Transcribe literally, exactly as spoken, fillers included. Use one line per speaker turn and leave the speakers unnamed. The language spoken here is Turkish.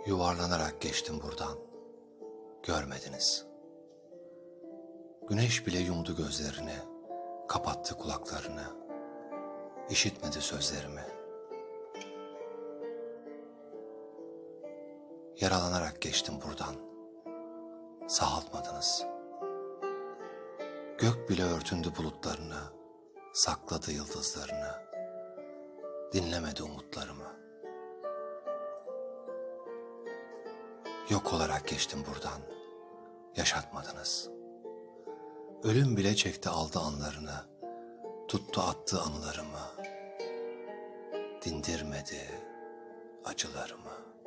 Yuvarlanarak geçtim buradan, görmediniz. Güneş bile yumdu gözlerini, kapattı kulaklarını, işitmedi sözlerimi. Yaralanarak geçtim buradan, sağaltmadınız. Gök bile örtündü bulutlarını, sakladı yıldızlarını, dinlemedi umutlarımı. Yok olarak geçtim buradan, yaşatmadınız. Ölüm bile çekti aldı anlarını, tuttu attı anılarımı, dindirmedi acılarımı.